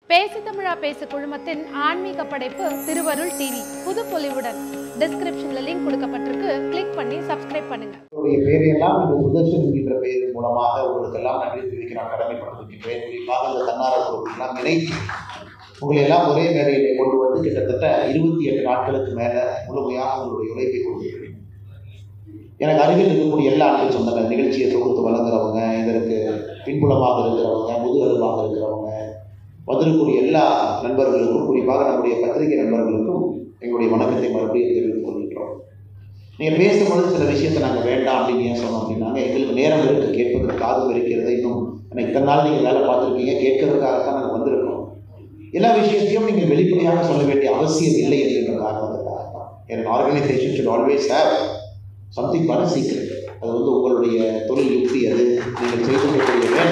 பேசு தமிழா பேசு குழுமத்தின் ஆன்மீக படைப்பு திருவருள் டிவி புதுப்பொலிவுடன் டிஸ்கிரிப்ஷன்ல லிங்க் கொடுக்கப்பட்டிருக்கு. கிளிக் பண்ணி சப்ஸ்கிரைப் பண்ணுங்க. பேரையெல்லாம் இந்த சுதர்ஷன் என்கின்ற பெயரின் மூலமாக உங்களுக்கு எல்லாம் நன்றி தெரிவிக்க நான் கடமைப்பட்டிருக்கின்றேன். குறிப்பாக இந்த தன்னார்வ குழுக்கெல்லாம் நினைத்து உங்களை எல்லாம் ஒரே மேடையிலே கொண்டு வந்து கிட்டத்தட்ட 28 நாட்களுக்கு மேலே முழுமையாக உங்களுடைய உழைப்பை கொடுத்திருக்கிறேன். எனக்கு அருகில் இருக்கக்கூடிய எல்லா அன்பு சொந்தங்கள், நிகழ்ச்சியை தொகுத்து வழங்குறவங்க, இதற்கு பின்புலமாக இருக்கிறவங்க, முதுகெலும்பாக இருக்கிறவங்க, வந்திருக்கக்கூடிய எல்லா நண்பர்களுக்கும், குறிப்பாக நம்முடைய பத்திரிகை நண்பர்களுக்கும் எங்களுடைய வணக்கத்தை மறுபடியும் தெரிவித்துக் கொள்கின்றோம். நீங்கள் பேசும்பொழுது சில விஷயத்தை நாங்கள் வேண்டாம் அப்படின்னு ஏன் சொன்னோம் அப்படின்னாங்க, எங்களுக்கு நேரம் இருக்குது, கேட்பதற்கு காதும் இருக்கிறது. இன்னும் எனக்கு இத்தனை நாள் நீங்கள் வேலை பார்த்துருக்கீங்க, கேட்கறதுக்காகத்தான் நாங்கள் வந்திருக்கோம். எல்லா விஷயத்தையும் நீங்கள் வெளிப்படையாக சொல்ல வேண்டிய அவசியம் இல்லை என்கின்ற காரணத்துக்காக தான். An organisation should always have something for secret. அது உங்களுடைய தொழில் யுக்தி, அது நீங்கள் செய்து கொள்ளக்கூடிய வேலை.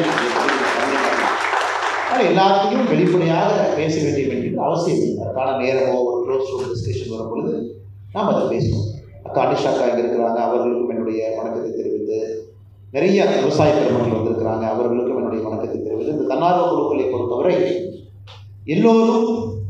ஆனால் எல்லாத்தையும் வெளிப்படையாக பேச வேண்டிய வேண்டியது அவசியம் இல்லை. அதுக்கான நேரமோ ஒரு க்ளோஸ் ரூம் டிஸ்கஷன் வரும் பொழுது நாம் அதை பேசணும். அக்கா அனிஷா அக்கா இங்கே இருக்கிறாங்க, அவர்களுக்கும் என்னுடைய வணக்கத்தை தெரிவித்து, நிறைய விவசாய பெருமக்கள் வந்திருக்கிறாங்க, அவர்களுக்கும் என்னுடைய வணக்கத்தை தெரிவித்து, இந்த தன்னார்வ குழுக்களை பொறுத்தவரை எல்லோரும்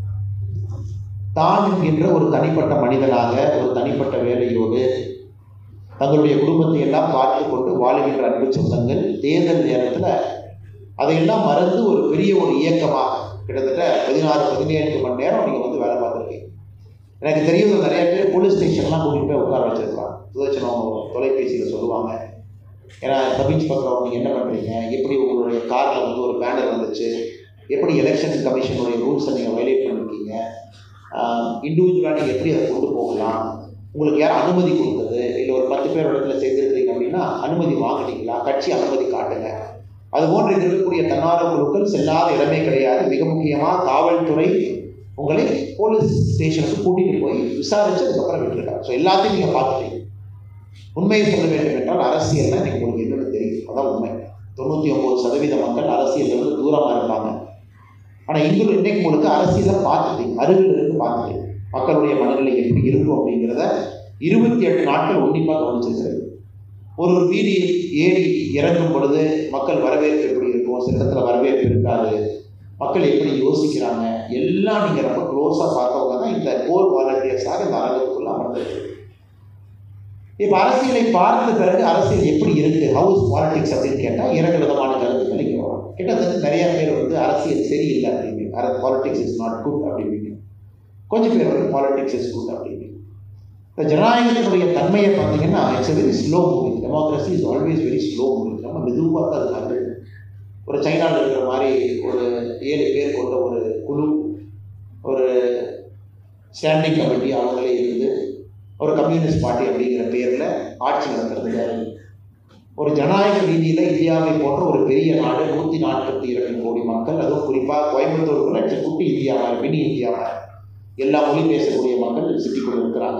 தான் என்கின்ற ஒரு தனிப்பட்ட மனிதனாக, ஒரு தனிப்பட்ட வேலையோடு தங்களுடைய குடும்பத்தை எல்லாம் பார்த்து கொண்டு வாழுகின்ற அன்பு சொந்தங்கள் தேர்தல் நேரத்தில் அதையெல்லாம் மறந்து ஒரு பெரிய ஒரு இயக்கமாக கிட்டத்தட்ட 16-17 மணி நேரம் நீங்கள் வந்து வேலை பார்த்துருக்கீங்க. எனக்கு தெரியும் நிறைய பேர் போலீஸ் ஸ்டேஷன்லாம் கூட்டிகிட்டு போய் உட்கார வச்சுருக்கலாம். சுதர்ஷன் அவங்க தொலைபேசியில் சொல்லுவாங்க, ஏன்னா சப் இன்ஸ்பெக்டர் அவங்க நீங்கள் என்ன பண்ணுறீங்க, எப்படி உங்களுடைய காரில் வந்து ஒரு பேனர் வந்துச்சு, எப்படி எலெக்ஷன் கமிஷனுடைய ரூல்ஸை நீங்கள் வயலேட் பண்ணிருக்கீங்க, இண்டிவிஜுவலாக நீங்கள் எப்படி அதை கொண்டு போகலாம், உங்களுக்கு யாரும் அனுமதி கொடுத்தது, இல்லை ஒரு 10 பேர் இடத்துல சேர்ந்துருக்கிறீங்க அப்படின்னா அனுமதி வாங்கினீங்களா, கட்சி அனுமதி காட்டுங்க. அதுபோன்று இருக்கக்கூடிய தன்னார்வ குழுக்கள் செல்லாத இடமே கிடையாது. மிக முக்கியமாக காவல்துறை உங்களை போலீஸ் ஸ்டேஷனுக்கு கூட்டிகிட்டு போய் விசாரித்து அதுக்கப்புறம் விட்டுருக்காங்க. ஸோ எல்லாத்தையும் நீங்கள் பார்த்துட்டீங்க. உண்மையை சொல்ல வேண்டும் என்றால் அரசியல்னா எனக்கு உங்களுக்கு என்னென்னு தெரியும், அதான் உண்மை. 99% மக்கள் அரசியலிருந்து தூரமாக இருப்பாங்க. ஆனால் இன்னைக்கு உங்களுக்கு அரசியலை பார்த்துட்டீங்க, அருகில் இருந்து பார்த்துட்டீங்க. மக்களுடைய மனநிலை எப்படி இருக்கும் அப்படிங்கிறத 28 நாட்கள் உன்னிப்பாக கவனிச்சிருக்கிறது. ஒரு வீதி ஏறி இறங்கும் பொழுது மக்கள் வரவேற்பு எப்படி இருக்கும், சில இடத்துல வரவேற்பு இருக்காது, மக்கள் எப்படி யோசிக்கிறாங்க, எல்லாம் நீங்கள் ரொம்ப க்ளோஸாக பார்த்தவங்க தான் இந்த கோர் வாலண்டியர்ஸாக இந்த அரங்கத்துக்குள்ள அமர்ந்திருக்கு. இப்போ அரசியலை பார்த்த பிறகு அரசியல் எப்படி இருக்குது, ஹவுஸ் பாலிடிக்ஸ் அப்படின்னு கேட்டால் 2 விதமான கருத்துக்கள் இங்கே வரும். கிட்டத்தட்ட நிறைய பேர் வந்து அரசியல் சரியில்லை அப்படின்னு, பாலிடிக்ஸ் இஸ் நாட் குட் அப்படின்னு, கொஞ்சம் பேர் வந்து பாலிடிக்ஸ் இஸ் குட் அப்படின்னு. இந்த ஜனநாயகத்தினுடைய தன்மையை பார்த்தீங்கன்னா it's very slow moving. Democracy is always very slow moving. நம்ம மெதுவாக தான் அது நகருது. ஒரு சைனாவில் இருக்கிற மாதிரி ஒரு 7 பேர் கொண்ட ஒரு குழு, ஒரு ஸ்டாண்டிங் கமிட்டி அவங்களே இருந்து ஒரு கம்யூனிஸ்ட் பார்ட்டி அப்படிங்கிற பேரில் ஆட்சி நடத்துறதுக்காக ஒரு ஜனநாயக ரீதியில் இந்தியாவை போன்ற ஒரு பெரிய நாடு, 142 கோடி மக்கள், அதுவும் குறிப்பாக கோயம்புத்தூருக்குள்ள குட்டி இந்தியாவாக, மினி இந்தியாவாக எல்லா மொழி பேசக்கூடிய மக்கள் சிட்டிக்குள்ள இருக்கிறாங்க.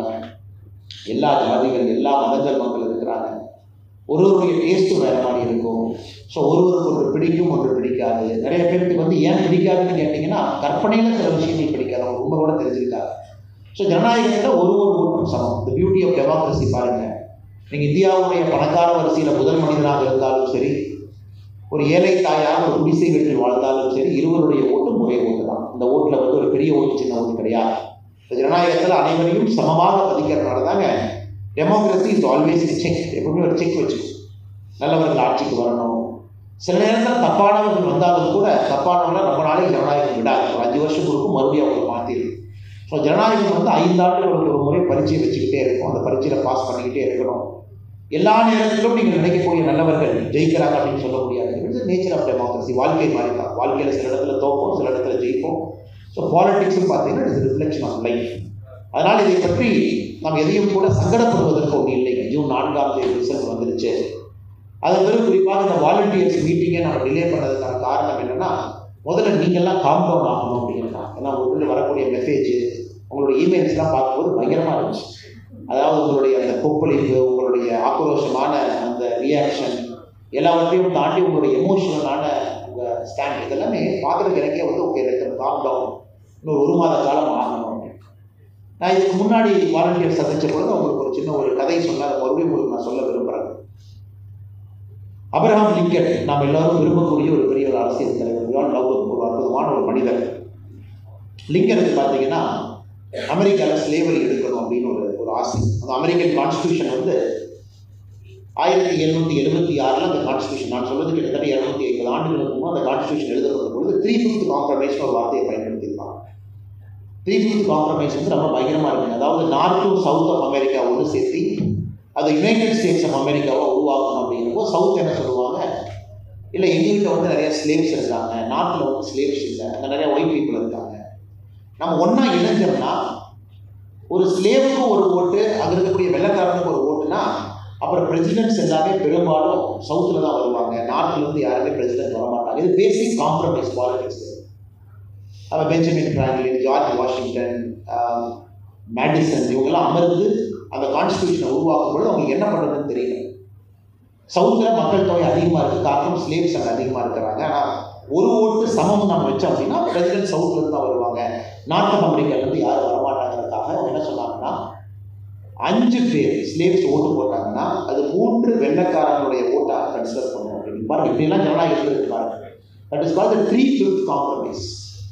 எல்லா ஜாதிகள், எல்லா மதங்கள் மக்கள் இருக்கிறாங்க. ஒருவருடைய டேஸ்ட்டு வேறு மாதிரி இருக்கும். ஸோ ஒருவருக்கு ஒன்று பிடிக்கும், ஒன்று பிடிக்காது. நிறைய பேருக்கு வந்து ஏன் பிடிக்காதுன்னு கேட்டிங்கன்னா கற்பனையில் சில விஷயங்கள் பிடிக்காது, அவங்க ரொம்ப கூட தெரிஞ்சுக்கிட்டாங்க. ஸோ ஜனநாயகத்தில் ஒரு ஓட்டும் சமம். தி பியூட்டி ஆஃப் டெமோக்ரஸி பாருங்கள். நீங்கள் இந்தியாவுடைய பணக்கார வரிசையில் முதல் மனிதனாக இருந்தாலும் சரி, ஒரு ஏழை தாயாக ஒரு குடிசை வீட்டில் வாழ்ந்தாலும் சரி, இருவருடைய ஓட்டும் ஒரே ஓட்டு தான். இந்த ஓட்டில் வந்து ஒரு பெரிய ஓட்டு, சின்ன ஓட்டு கிடையாது. இந்த ஜனநாயகத்தில் அனைவரையும் சமமாக மதிக்கிறதுனால தாங்க டெமோக்ரஸி இஸ் ஆல்வேஸ் செக். எப்பவுமே ஒரு செக் வச்சுக்கணும். நல்லவர்கள் ஆட்சிக்கு வரணும். சில நேரத்தில் தப்பானவர்கள் வந்தாலும் கூட தப்பானவங்களை ரொம்ப நாளைக்கு ஜனநாயகம் விடாது. ஒரு 5 வருஷம் கொடுக்கும், மறுபடியும் அவங்களை மாற்றிடும். ஸோ ஜனநாயகம் வந்து 5 ஆண்டுகளுக்கு ஒரு முறை பரீட்சை வச்சுக்கிட்டே இருக்கும். அந்த பரீட்சையில் பாஸ் பண்ணிக்கிட்டே இருக்கணும். எல்லா நேரத்திலும் நீங்கள் நினைக்கக்கூடிய நல்லவர்கள் ஜெயிக்கிறாங்க அப்படின்னு சொல்ல முடியாது. It's nature of democracy. வாழ்க்கை மாதிரி தான். வாழ்க்கையில் சில இடத்துல தோப்போம், சில இடத்துல ஜெயிப்போம். ஸோ பாலிடிக்ஸ்னு பார்த்தீங்கன்னா இட்ஸ் ரிஃப்ளெக்ஷன் ஆஃப் லைஃப். அதனால் இதை பற்றி நாம் எதையும் கூட சங்கடப்படுவதற்கு ஒன்றும் இல்லைங்க. ஜூன் 4ஆம் தேதி ரிசல்ட் வந்துருச்சு. அது பிறகு குறிப்பாக இந்த வாலண்டியர்ஸ் மீட்டிங்கை நம்ம டிலே பண்ணதுக்கான காரணம் என்னென்னா, முதல்ல நீங்கள்லாம் காம் டவுன் ஆகணும் அப்படின்னா. ஏன்னா உங்களுக்கு வரக்கூடிய மெசேஜ், உங்களுடைய இமெயில்ஸ்லாம் பார்க்கும்போது பயங்கரமாக இருந்துச்சு. அதாவது உங்களுடைய அந்த கொப்பளிப்பு, உங்களுடைய ஆக்ரோஷமான அந்த ரியாக்ஷன், எல்லாவற்றையும் தாண்டி உங்களுடைய எமோஷனலான உங்கள் ஸ்டாண்ட், இதெல்லாமே பார்க்குறதுக்கு எனக்கே வந்து ஓகே, காம் டவுன், இன்னும் 1 மாத காலம் ஆகணும். நான் இதுக்கு முன்னாடி வாலண்டியர் சந்திச்ச பொழுது அவங்களுக்கு ஒரு சின்ன ஒரு கதை சொன்ன, அதை மறுபடியும் உங்களுக்கு நான் சொல்ல விரும்புகிறேன். அப்ரஹாம் லிங்கன் நாம் எல்லாரும் விரும்பக்கூடிய ஒரு பெரிய ஒரு அரசியல் தலைவர், ஒரு அற்புதமான சமத்துவமான ஒரு மனிதர். லிங்கனுக்கு பார்த்தீங்கன்னா அமெரிக்காவில் ஸ்லேவரி எடுக்கணும் அப்படின்னு ஒரு ஆசை. அந்த அமெரிக்கன் கான்ஸ்டியூஷன் வந்து 1776 அந்த கான்ஸ்டியூஷன், நான் சொல்வது கிட்டத்தட்ட 250 ஆண்டுகளுக்கு முன்பு அந்த கான்ஸ்டியூஷன் எழுதப்பட்ட பொழுது 3/5 காம்ப்ரமைஸ் ஒரு வார்த்தையை பயன்படுத்தியிருப்பாங்க. 3/5 காம்ப்ரமைஸ் வந்து ரொம்ப பயங்கரமாக இருக்குங்க. அதாவது நார்த்தும் சவுத் ஆஃப் அமெரிக்கா ஒன்று சேர்த்து அது யுனைடெட் ஸ்டேட்ஸ் ஆஃப் அமெரிக்காவை உருவாக்கணும் அப்படிங்கிறப்போ சவுத் என்ன சொல்லுவாங்க, இல்லை எங்ககிட்ட வந்து நிறைய ஸ்லேவ்ஸ் இருக்காங்க, நார்த்தில் வந்து ஸ்லேவ்ஸ் இல்லை, அங்கே நிறைய ஒயிட் பீப்புள் இருக்காங்க, நம்ம ஒன்றா இணைஞ்சோம்னா ஒரு ஸ்லேவுக்கு ஒரு ஓட்டு, அங்கே இருக்கக்கூடிய வெள்ளைக்காரனுக்கு ஒரு ஓட்டுனா அப்புறம் பிரசிடென்ட்ஸ் எல்லாமே பெரும்பாலும் சவுத்தில் தான் வருவாங்க, நார்த்லேருந்து யாருமே பிரசிடென்ட் வரமாட்டாங்க. இது பேசிக் காம்ப்ரமைஸ் பாலிடிக்ஸ். அப்போ Benjamin Franklin, George Washington, Madison இவங்கெல்லாம் அமர்ந்து அந்த கான்ஸ்டியூஷனை உருவாக்கும் பொழுது அவங்களுக்கு என்ன பண்ணுறதுன்னு தெரியல. சவுத்தில் மக்கள் தொகை அதிகமாக இருக்குது, காரணம் ஸ்லேவ்ஸ் அங்கே அதிகமாக இருக்கிறாங்க. ஆனால் ஒரு ஓட்டு சமம் நம்ம வச்சோம் அப்படின்னா பிரசிடென்ட் சவுத்துலேருந்து தான் வருவாங்க, நார்த் ஆஃப் அமெரிக்காலேருந்து யாரும் வரமாட்டாங்கிறதுக்காக அவங்க என்ன சொன்னாங்கன்னா 5 பேர் ஸ்லேவ்ஸ் ஓட்டு போட்டாங்கன்னா அது 3 வெள்ளைக்காரனுடைய ஓட்டாக கன்சிடர் பண்ணுவோம் அப்படின்னு பாருங்க. இப்படியெல்லாம் ஜனநாயகம் இருக்கு பாருங்க. That is called 3/5 compromise.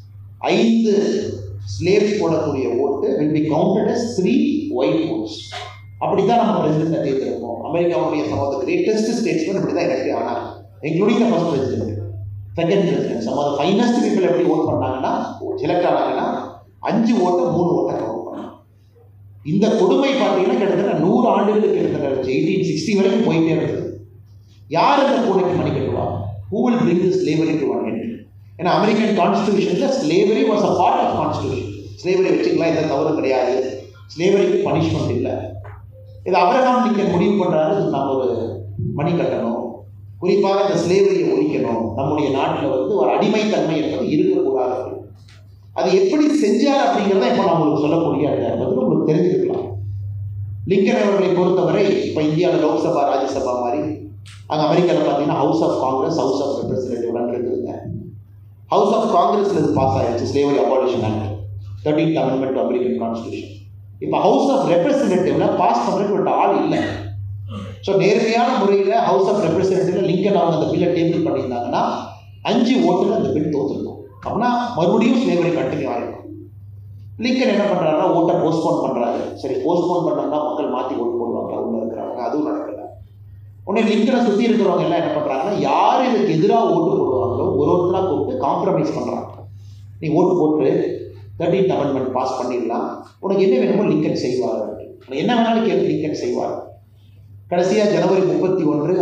5 slaves போடக்கூடிய ஓட்டு will be counted as 3 white votes. அப்படி தான் நம்ம பிரசிடென்ட் தேர்ந்தெடுப்போம். அமெரிக்காவுடைய some of the greatest statesmen இப்படி தான் எலெக்ட் ஆனாங்க, including the first president, second president. some of the finest people எப்படி ஓட் பண்ணாங்கன்னா, செலக்ட் ஆனாங்கன்னா 5 ஓட்டை 3 ஓட்டை கவுண்ட் பண்ணாங்க. இந்த கொடுமை பார்த்தீங்கன்னா கிட்டத்தட்ட 100 ஆண்டுகளுக்கு கிட்டத்தட்ட 1860 வரைக்கும் போயிட்டே இருந்தது. யார் இந்த பூனைக்கு மணி கட்டுவா? who will bring this slavery to an end? ஏன்னா அமெரிக்கன் கான்ஸ்டியூஷனில் slavery was a part of constitution. Slavery வச்சுக்கலாம், எந்த தவறும் கிடையாது, ஸ்லேவரிக்கு பனிஷ்மெண்ட் இல்லை. இது அப்ரஹாம் லிங்கன் முடிவு பண்ணுறாரு, நம்ம ஒரு மணி கட்டணும், குறிப்பாக இந்த ஸ்லேவரியை ஒழிக்கணும், நம்முடைய நாட்டில் வந்து ஒரு அடிமைத்தன்மை என்பது இருக்கக்கூடாது. அது எப்படி செஞ்சார் அப்படிங்கிறத இப்போ நான் உங்களுக்கு சொல்லக்கூடிய பதில் உங்களுக்கு தெரிஞ்சுக்கலாம். லிங்கன் அவர்களை பொறுத்தவரை இப்போ இந்தியாவில் லோக்சபா ராஜ்யசபா மாதிரி அங்கே அமெரிக்காவில் பார்த்தீங்கன்னா House of Congress, House of Representative இருக்குதுங்க. ஹவுஸ் ஆஃப் காங்கிரஸில் இது பாஸ் ஆயிடுச்சு, slavery abolition act, 13th amendment American constitution. இப்போ ஹவுஸ் ஆஃப் ரெப்ரஸன்டேட்டிவ்ல பாஸ் பண்ணுறதுக்கு ஆள் இல்லை. ஸோ நேர்மையான முறையில் ஹவுஸ் ஆஃப் ரெப்ரஸன்டேட்டிவ்ல லிங்கன் அவங்க அந்த பில்லை டேபிள் பண்ணியிருந்தாங்கன்னா 5 ஓட்டுல அந்த பில் தோற்றுருக்கும். அப்படின்னா மறுபடியும் ஸ்லேவரி கண்டினியூ ஆகிடும். லிங்கன் என்ன பண்ணுறாருன்னா ஓட்டை போஸ்ட்போன் பண்ணுறாரு. சரி, போஸ்ட்போன் பண்ணோம்னா மக்கள் மாற்றி ஓட்டு போடுவாங்க உள்ள இருக்கிறவங்க, அதுவும் நடக்கல. உடனே லிங்கனை சுற்றி இருக்கிறவங்க எல்லாம் என்ன பண்ணுறாங்கன்னா, யார் இதுக்கு எதிராக ஓட்டு போடுவாங்களோ ஒருத்தராக கூப்பிட்டு காம்ப்ரமைஸ் பண்ணுறாங்க. நீ ஓட்டு போட்டு 13th அமெண்ட்மெண்ட் பாஸ் பண்ணிடலாம், உனக்கு என்ன வேணுமோ லிங்கன் செய்வார், என்ன வேணாலும் கேட்டு லிங்கன் செய்வார். கடைசியாக ஜனவரி 31,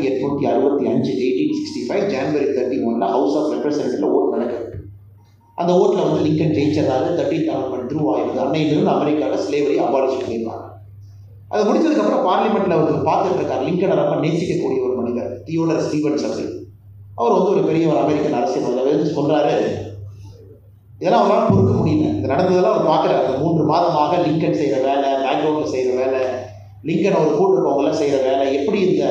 1865 1865 ஜனவரி 31 ஹவுஸ் ஆஃப் ரெப்ரஸன்டேட்டிவ்ல ஓட்டு நடக்குது. அந்த ஓட்டில் வந்து லிங்கன் ஜெயிச்சதால 13th அமெண்ட்மெண்ட் த்ரூ ஆயிடுது. அன்னையிலிருந்து அமெரிக்காவில் ஸ்லேவரி அபாலிஷ் பண்ணிடுவாங்க. அது முடிச்சதுக்கப்புறம் பார்லிமெண்ட்டில் அவர் பார்த்துட்டு இருக்கார். லிங்கனை ரொம்ப நேசிக்கக்கூடிய ஒரு மனிதர் தியோடர் ஸ்டீவன்ஸ் அப்படி. அவர் வந்து ஒரு பெரிய ஒரு அமெரிக்கன் அரசியல் சொல்கிறாரு, இதெல்லாம் அவரால் பொறுக்க முடியல. இது நடந்ததெல்லாம் அவர் பார்க்குறாரு. 3 மாதமாக லிங்கன் செய்கிற வேலை, பேக்ரவுண்டில் செய்கிற வேலை, லிங்கன் அவர் கூட்டிருக்கவங்களாம் செய்கிற வேலை, எப்படி இந்த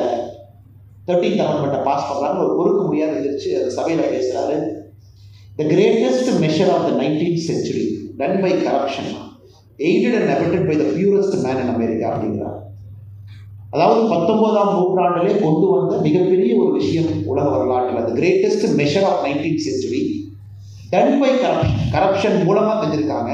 13th அமெண்ட்மெண்ட்டை பாஸ் பண்ணுறாங்க ஒரு பொறுக்க முடியாது இருந்துச்சு. அந்த சபையில் பேசுகிறாரு, the greatest measure of the 19th century done by corruption aided and abetted by the purest man in America அப்படிங்கிறார். அதாவது 19ஆம் நூற்றாண்டிலே கொண்டு வந்த மிகப்பெரிய ஒரு விஷயம் உலக வரலாற்றில், the greatest measure of 19th century done by corruption மூலமாக செஞ்சிருக்காங்க.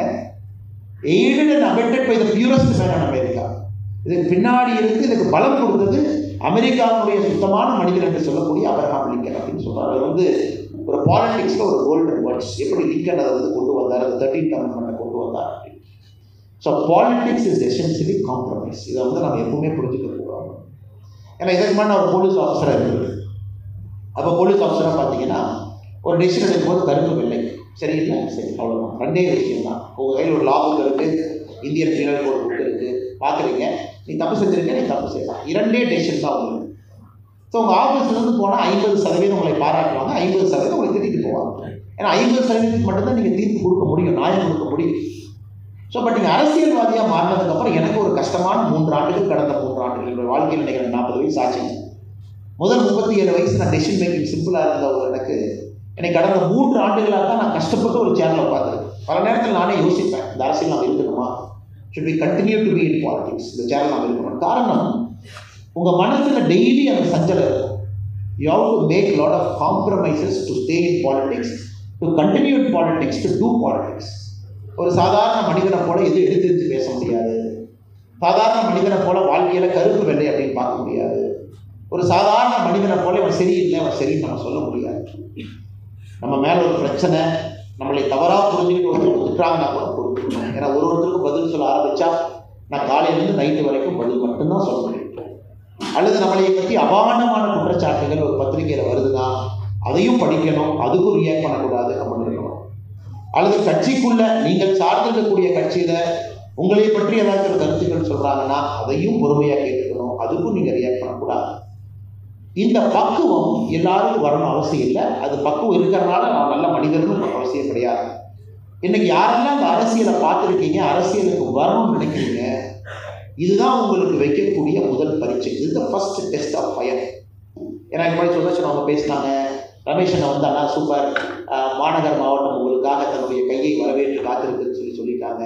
aided and abetted by the purest man in America. இதுக்கு பின்னாடி இருந்து இதுக்கு பலம் கொடுத்தது அமெரிக்காவுடைய சுத்தமான மனிதர் என்று சொல்லக்கூடிய அப்ரஹாம் லிங்கன் அப்படின்னு சொல்றாரு. அவர் வந்து ஒரு பாலிடிக்ஸில் ஒரு கோல்டன் வேர்ட்ஸ், எப்படி லிங்கன் அதை வந்து கொண்டு வந்தார், அந்த 13th அமெண்ட்மெண்ட்டை கொண்டு வந்தார் அப்படின்னு. So politics is essentially compromise. இதை வந்து நம்ம எப்பவுமே புரிஞ்சுக்க கூடாது. ஏன்னா இதற்கு முன்னாடி ஒரு போலீஸ் ஆஃபீஸராக இருக்குது. அப்போ போலீஸ் ஆஃபீஸராக பார்த்தீங்கன்னா ஒரு டெசிஷன் எடுக்கும்போது கருப்பு வெள்ளை, சரியில்லை, சரி, அவ்வளோதான், 2 விஷயம் தான். உங்கள் கையில் ஒரு லா புக் இருக்குது, இந்தியன் பீனல் கோட் புக் இருக்குது, பார்க்குறீங்க, நீ தப்பு செஞ்சுருக்க, நீ தப்பு செய்யலாம், 2 டெசிஷன் தான் உங்களுக்கு. ஸோ உங்கள் ஆஃபீஸ்லேருந்து போனால் 50% உங்களை பாராட்டுவாங்க, 50% உங்களை திட்டிட்டு போவாங்க. ஏன்னா 50% மட்டும்தான் நீங்கள் தீர்ப்பு கொடுக்க முடியும், நியாயம் கொடுக்க முடியும். ஸோ பட் நீங்கள் அரசியல்வாதியாக மாறினதுக்கப்புறம் எனக்கு ஒரு கஷ்டமான 3 ஆண்டுகள், கடந்த 3 ஆண்டுகள் என்னோட வாழ்க்கையில் நினைக்கிறேன் 40 வயசு ஆச்சுங்க. முதல் 37 வயசு நான் டெசிஷன் மேக்கிங் சிம்பிளாக இருந்த ஒரு எனக்கு கடந்த 3 ஆண்டுகளாக தான் நான் கஷ்டப்பட்டு ஒரு சேனலை பார்த்துருக்கேன். பல நேரத்தில் நானே யோசிப்பேன், இந்த அரசியல் நாம் இருக்கணுமா, should we continue to be in politics, இந்த சேனல் நாம் இருக்கணும். காரணம், உங்கள் மனசில் டெய்லி அந்த சஞ்சலம் இருக்கும். You have to make a lot of compromises to stay in politics to continue in politics, to do politics. ஒரு சாதாரண மனிதனை போல எது எடுத்து பேச முடியாது. சாதாரண மனிதனை போல வாழ்க்கையில் கருப்பு வெள்ளை அப்படின்னு பார்க்க முடியாது. ஒரு சாதாரண மனிதனை போல இவன் சரியில்லை அவன் சரின்னு நம்ம சொல்ல முடியாது. நம்ம மேலே ஒரு பிரச்சனை, நம்மளை தவறாக புரிஞ்சுக்கிட்டு ஒருத்தர் திட்டுறாங்கன்னா கூட கொடுக்கணும். ஏன்னா ஒருத்தருக்கும் பதில் சொல்ல ஆரம்பித்தா நான் காலையிலேருந்து நைட்டு வரைக்கும் பதில் மட்டும்தான் சொல்ல முடியும். அல்லது நம்மளை பற்றி அபாண்டமான குற்றச்சாட்டுகள் ஒரு பத்திரிகையில் வருதுன்னா அதையும் படிக்கணும், அதுக்கும் ரியாக்ட் பண்ணக்கூடாது அப்படின்னு இருக்கணும். அல்லது கட்சிக்குள்ள நீங்கள் சார்ந்திருக்கக்கூடிய கட்சியில் உங்களை பற்றி ஏதாவது ஒரு கருத்துக்கள் சொல்கிறாங்கன்னா அதையும் பொறுமையாக கேட்டுக்கணும், அதுக்கும் நீங்கள் ரியாக்ட் பண்ணக்கூடாது. இந்த பக்குவம் எல்லாருக்கும் வரணும் அவசியம் இல்லை. அது பக்குவம் இருக்கிறனால நான் நல்ல மனிதர்களும் அவசியம் கிடையாது. இன்னைக்கு யாரெல்லாம் இந்த அரசியலை பார்த்துருக்கீங்க, அரசியலுக்கு வரணும்னு நினைக்கிறீங்க, இதுதான் உங்களுக்கு வைக்கக்கூடிய முதல் பரீட்சை. இது ஃபர்ஸ்ட் டெஸ்ட் ஆஃப் ஃபயர். ஏன்னா இந்த மாதிரி சுதர்ஷன் அவங்க பேசினாங்க, ரமேஷனை வந்து அண்ணா சூப்பர், மாநகர் மாவட்டம் உங்களுக்காக தன்னுடைய கையை வரவேற்று காத்திருக்குன்னு சொல்லிட்டாங்க.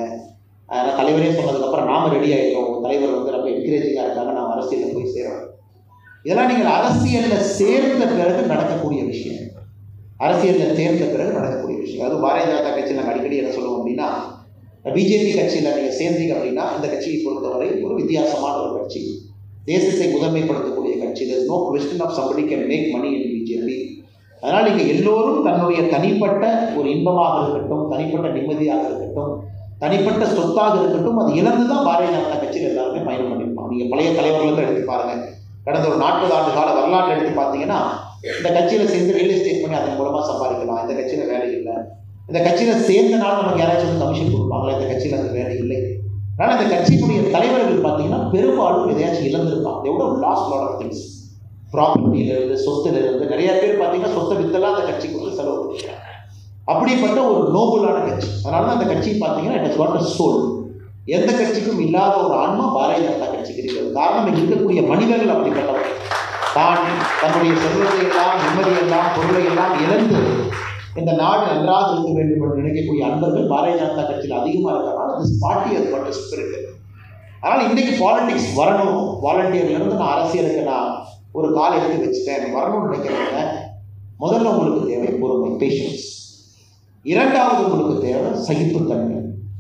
தலைவரே சொன்னதுக்கப்புறம் நாம் ரெடி ஆகிட்டோம், தலைவர் வந்து ரொம்ப என்கரேஜிங்காக இருக்காங்க, நாம் அரசியலில் போய் சேரோம். இதெல்லாம் நீங்கள் அரசியலில் சேர்ந்த பிறகு நடக்கக்கூடிய விஷயம். அரசியலில் சேர்ந்த பிறகு நடக்கக்கூடிய விஷயம். அது பாரதிய ஜனதா கட்சியில் நாங்கள் அடிக்கடி என்ன சொல்லுவோம் அப்படின்னா, பிஜேபி கட்சியில் நீங்கள் சேர்ந்தீங்க அப்படின்னா இந்த கட்சியை பொறுத்தவரை ஒரு வித்தியாசமான ஒரு கட்சி, தேசத்தை முதன்மைப்படுத்தக்கூடிய கட்சி. There is no question of somebody can make money in BJP. அதனால் நீங்கள் எல்லோரும் தன்னுடைய தனிப்பட்ட ஒரு இன்பமாக இருக்கட்டும், தனிப்பட்ட நிம்மதியாக இருக்கட்டும், தனிப்பட்ட சொத்தாக இருக்கட்டும், அது இழந்து தான் பாரதிய ஜனதா கட்சியில் எல்லாருமே பயணம் பண்ணியிருப்பாங்க. நீங்கள் பழைய தலைவர்களும் எடுத்து பாருங்கள், கடந்த ஒரு 40 ஆண்டு கால வரலாற்று எடுத்து பார்த்தீங்கன்னா இந்த கட்சியில் சேர்ந்து ரியல் எஸ்டேட் பண்ணி அதன் மூலமாக சம்பாதிக்கலாம், இந்த கட்சியில் வேலை இல்லை, இந்த கட்சியில் சேர்ந்தனால நமக்கு யாராச்சும் வந்து கமிஷன் கொடுப்பாங்களா, இந்த கட்சியில் அந்த வேலை இல்லை. அதனால் இந்த கட்சியினுடைய தலைவர்கள் பார்த்தீங்கன்னா பெரும்பாலும் எதையாச்சும் இழந்திருப்பாங்க. எவ்வளோ லாஸ்ட் லாட் ஆஃப் திங்ஸ், ப்ராப்பர்ட்டியிலிருந்து சொத்துலேருந்து நிறைய பேர் பார்த்தீங்கன்னா சொத்தை வித்தெல்லாம் அந்த கட்சிக்கு வந்து செலவு பண்ணிக்கிறாங்க. அப்படிப்பட்ட ஒரு நோபலான கட்சி. அதனால தான் அந்த கட்சி பார்த்தீங்கன்னா it is what a soul. எந்த கட்சிக்கும் இல்லாத ஒரு ஆன்மா பாரதிய ஜனதா கட்சிக்கு இருக்கிறது. காரணம் இங்கே இருக்கக்கூடிய மனிதர்கள் அப்படிப்பட்டவர்கள் தான் தன்னுடைய செல்வத்தை எல்லாம், நிம்மதியெல்லாம், பொருளை எல்லாம் இழந்து இந்த நாடு நன்றாக இருக்க வேண்டும் என்று நினைக்கக்கூடிய அன்பர்கள் பாரதிய ஜனதா கட்சியில் அதிகமாக இருக்கிறனால திஸ் பார்ட்டி அது பட் ஸ்பிரிட். அதனால் இன்றைக்கு பாலிடிக்ஸ் வரணும், வாலண்டியர்லேருந்து நான் அரசியலுக்கு நான் ஒரு கால் எடுத்து வச்சுட்டேன் வரணும்னு நினைக்கிறவங்க, முதல்ல உங்களுக்கு தேவை பொறுமை, பேஷன்ஸ். இரண்டாவது உங்களுக்கு தேவை சகிப்புத்தன்மை.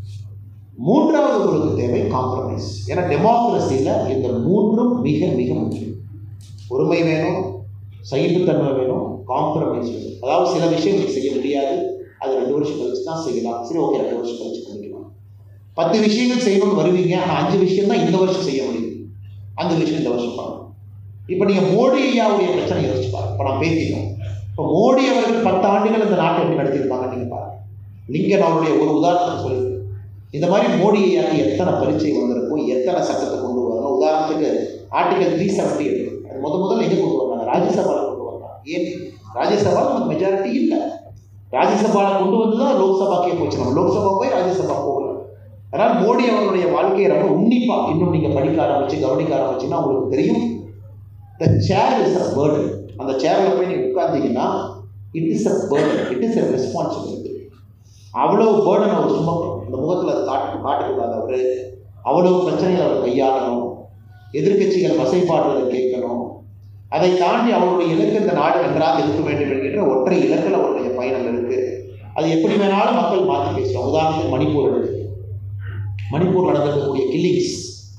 மூன்றாவது உங்களுக்கு தேவை காம்ப்ரமைஸ். ஏன்னா டெமோக்ரஸியில் இந்த மூன்றும் மிக மிக முக்கியம். பொறுமை வேணும், சகிப்புத்தன்மை வேணும், காம்ப்ரமைஸ் வேணும். அதாவது சில விஷயங்கள் செய்ய முடியாது, அது 2 வருஷம் கழிச்சு தான் செய்யலாம். சரி, ஓகே, 2 வருஷம் கழிச்சு பண்ணிக்கலாம். 10 விஷயங்கள் செய்யணும்னு வருவீங்க, ஆனால் 5 விஷயம் தான் இந்த வருஷம் செய்ய முடியும், அந்த விஷயம் இந்த வருஷம் பண்ணணும். இப்போ நீங்கள் மோடி ஐயாவுடைய பிரச்சனை யோசிச்சு பாருங்க. இப்போ நான் பேசிட்டோம், இப்போ மோடி அவர்கள் 10 ஆண்டுகள் இந்த நாட்டை எப்படி நடத்தியிருப்பாங்க நீங்கள் பாருங்க. லிங்கன் அவருடைய ஒரு உதாரணத்தை சொல்லிட்டு இந்த மாதிரி மோடி ஐயாவுக்கு எத்தனை பரீட்சை வந்திருக்கும், எத்தனை சட்டத்தை கொண்டு வரணும். உதாரணத்துக்கு ஆர்டிகல் 378 அது முதல்ல எங்கே கொண்டு வந்தாங்க, ராஜ்யசபாவில் கொண்டு வந்தாங்க. ஏன் ராஜ்யசபாவில் நமக்கு மெஜாரிட்டி இல்லை, ராஜ்யசபாவில் கொண்டு வந்து தான் லோக்சபாக்கே போச்சு. நம்ம லோக்சபா போய் ராஜ்யசபா போகல. அதனால் மோடி அவர்களுடைய வாழ்க்கையை ரொம்ப உன்னிப்பாக இன்னும் நீங்கள் படிக்க ஆரம்பிச்சு கவனிக்க ஆரம்பிச்சிங்கன்னா உங்களுக்கு தெரியும். The chair is a burden. அந்த சேரில் போய் நீங்கள் உட்கார்ந்தீங்கன்னா it is a burden, it is a responsibility. அவ்வளோ பேர்டன் அவர் சுமக்கணும். அந்த முகத்தில் அது காட்டக்கூடாது. அவர் அவ்வளோ பிரச்சனைகள் அவர் கையாளணும், எதிர்கட்சிகள் வசைப்பாடுகளை கேட்கணும். அதை தாண்டி அவருடைய இலக்கு இந்த நாடு நன்றாக இருக்க வேண்டும் என்கின்ற ஒற்றை இலக்கில் அவருடைய பயணம் இருக்குது. அது எப்படி வேணாலும் மக்கள் மாற்றி பேசுகிறோம். உதாரணத்துக்கு மணிப்பூர் எடுத்து, மணிப்பூர் நடந்திருக்கக்கூடிய கில்லிங்ஸ்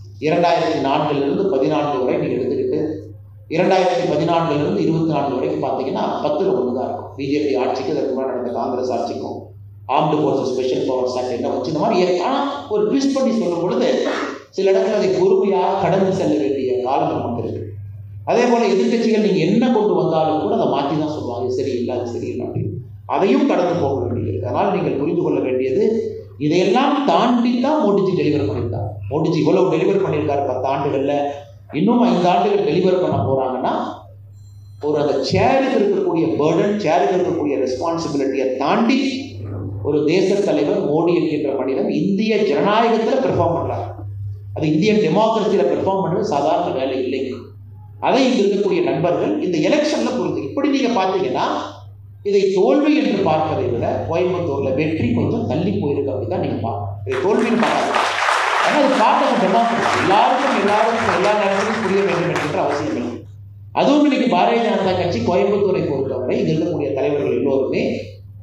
2004 14 வரை நீங்கள் எடுத்துக்கிட்டு 2014 24 வரைக்கும் பார்த்தீங்கன்னா 10ல் 1 தான் இருக்கும். பிஜேபி ஆட்சிக்கு அதற்கு முன்னாடி நடந்த காங்கிரஸ் ஆட்சிக்கும் armed forces special powers act என்ன வச்சு இந்த மாதிரி ஒரு ட்விஸ்ட் பண்ணி சொல்லும் பொழுது சில இடத்துல அதை பொறுமையாக கடந்து செல்ல வேண்டிய காலம் நமக்கு இருக்குது. அதே போல் எதிர்கட்சிகள் நீங்கள் என்ன கொண்டு வந்தாலும் கூட அதை மாற்றி தான் சொல்லுவாங்க, இது சரியில்லை அது சரியில்லை அப்படின்னு. அதையும் கடந்து போக வேண்டியது. அதனால் நீங்கள் புரிந்து கொள்ள வேண்டியது, இதையெல்லாம் தாண்டி தான் மோடிஜி டெலிவர் பண்ணியிருக்காரு. மோடிஜி இவ்வளவு டெலிவர் பண்ணியிருக்காரு 10 ஆண்டுகளில். இன்னும் 5 ஆண்டுகள் டெலிவர் பண்ண போகிறாங்கன்னா ஒரு அந்த சேருக்கு இருக்கக்கூடிய பேர்டன், சேருக்கு இருக்கக்கூடிய ரெஸ்பான்சிபிலிட்டியை தாண்டி ஒரு தேச தலைவர் மோடி என்கின்ற மனிதன் இந்திய ஜனநாயகத்தில் பெர்ஃபார்ம் பண்ணுறாங்க. அது இந்தியன் டெமோக்ரஸியில் பெர்ஃபார்ம் பண்ணுறது சாதாரண வேலை இல்லை. அதை இங்கே இருக்கக்கூடிய நண்பர்கள் இந்த எலெக்ஷனில் புரிஞ்சு இப்படி நீங்கள் பார்த்தீங்கன்னா இதை தோல்வி என்று பார்ப்பதை விட கோயம்புத்தூரில் வெற்றி கொஞ்சம் தள்ளி போயிருக்கு அப்படி தான் நீங்கள் பார்க்கணும். இதை தோல்வின்னு பார்க்காது. ஆனால் அது பார்க்க டெமோக்ரஸி எல்லாருக்கும் எல்லா நேரத்திலும் புரிய வேண்டும் என்கின்ற அவசியம் இல்லை. அதுவும் இன்னைக்கு பாரதிய ஜனதா கட்சி கோயம்புத்தூரை பொறுத்தவரை இங்கே இருக்கக்கூடிய தலைவர்கள் எல்லோருமே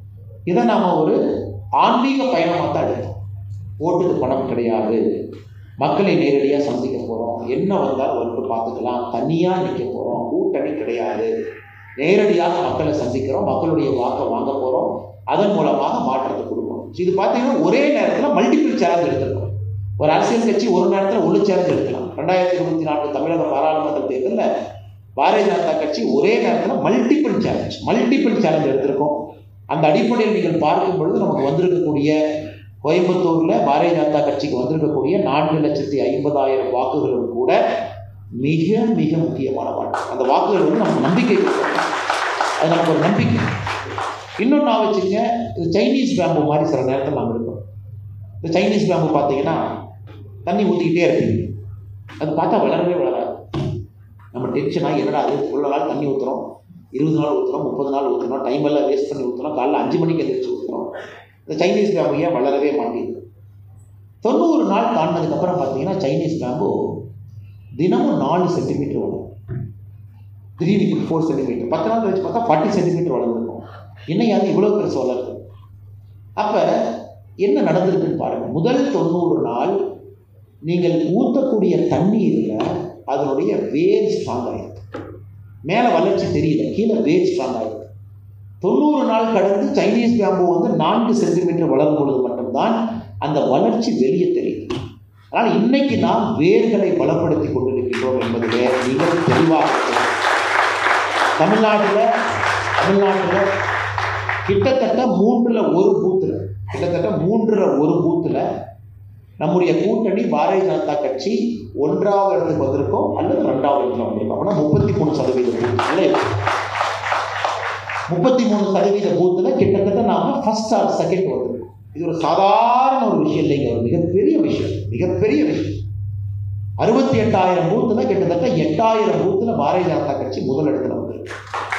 இதை நாம் ஒரு ஆன்மீக பயணமாக தான் எடுத்தோம். ஓட்டுக்கு பணம் கிடையாது, மக்களை நேரடியாக சந்திக்க போகிறோம், என்ன வந்தாலும் வந்து பார்த்துக்கலாம், தனியாக நிற்க போகிறோம், கூட்டணி கிடையாது, நேரடியாக மக்களை சந்திக்கிறோம், மக்களுடைய வாக்கை வாங்க போகிறோம், அதன் மூலமாக மாற்றத்தை கொடுக்கணும். இது பார்த்தீங்கன்னா ஒரே நேரத்தில் மல்டிபிள் சேலஞ்ச் எடுத்துருக்கோம். ஒரு அரசியல் கட்சி ஒரு நேரத்தில் ஒரு சேலஞ்ச் எடுக்கலாம். 2024 தமிழக பாராளுமன்ற தேர்தலில் பாரதிய ஜனதா கட்சி ஒரே நேரத்தில் மல்டிபிள் சேலஞ்ச் எடுத்திருக்கோம். அந்த அடிப்படையில் நீங்கள் பார்க்கும் பொழுது நமக்கு வந்திருக்கக்கூடிய கோயம்புத்தூரில் பாரதிய ஜனதா கட்சிக்கு வந்திருக்கக்கூடிய 4,50,000 வாக்குகளும் கூட மிக மிக முக்கியமான வாக்கு. அந்த வாக்குகள் வந்து நமக்கு நம்பிக்கை, அது நமக்கு ஒரு நம்பிக்கை. இன்னும் நான் வச்சுங்க, இது சைனீஸ் பேம்பு மாதிரி சில நேரத்தில் நம்ம இருக்கோம். இந்த சைனீஸ் பேம்பு பார்த்தீங்கன்னா தண்ணி ஊற்றிக்கிட்டே இருப்பீங்க, அது பார்த்தா வளரவே வளராது. நம்ம டென்ஷனாக என்னடா அது இவ்வளோ நாள் தண்ணி ஊற்றுறோம், 20 நாள் ஊற்றுறோம், 30 நாள் ஊற்றுறோம், டைம் எல்லாம் வேஸ்ட் பண்ணி ஊற்றுறோம், காலைல 5 மணிக்கு எந்திரிச்சு ஊற்றுறோம். இந்த சைனீஸ் பேம்பு ஏன் வளரவே மாட்டேங்குது? 90 நாள் தாண்டினதுக்கப்புறம் பார்த்தீங்கன்னா சைனீஸ் பேம்பு தினமும் 4 சென்டிமீட்டர் வளரும். திடீர்னு 4 சென்டிமீட்டர், 10 நாள் கழிச்சு பார்த்தா 40 சென்டிமீட்டர் வளர்ந்துருக்கும். இன்னைக்கு அது இவ்வளோ பெருசு வளருது. அப்போ என்ன நடந்திருக்குன்னு பாருங்கள். முதல் 90 நாள் நீங்கள் ஊற்றக்கூடிய தண்ணீரில் அதனுடைய வேர் ஸ்ட்ராங் ஆகிருக்கு. மேலே வளர்ச்சி தெரியல, கீழே வேர் ஸ்ட்ராங் ஆகிருக்கு. 90 நாள் கடந்து சைனீஸ் பேம்பு வந்து 4 சென்டிமீட்டர் வளரும் பொழுது மட்டும்தான் அந்த வளர்ச்சி வெளியே தெரியுது. அதனால் இன்னைக்கு நாம் வேர்களை பலப்படுத்தி கொண்டிருக்கின்றோம் என்பதிலே நீங்கள் தெளிவாக தமிழ்நாட்டில் கிட்டத்தட்ட 3ல் 1 பூத்தில் நம்முடைய கூட்டணி பாரதிய ஜனதா கட்சி 1ஆவது இடத்துக்கு வந்திருக்கோம் அல்லது 2ஆவது இடத்துல வந்திருக்கோம். அப்படின்னா 33% 33% பூத்தில் கிட்டத்தட்ட நாம் ஃபர்ஸ்ட் ஆர் செகண்ட் வந்திருக்கோம். இது ஒரு சாதாரண ஒரு விஷயம் இல்லைங்க, ஒரு மிகப்பெரிய விஷயம். 68,000 பூத்தில் கிட்டத்தட்ட 8,000 பூத்தில் பாரதிய ஜனதா கட்சி முதல் இடத்துல வந்திருக்கு.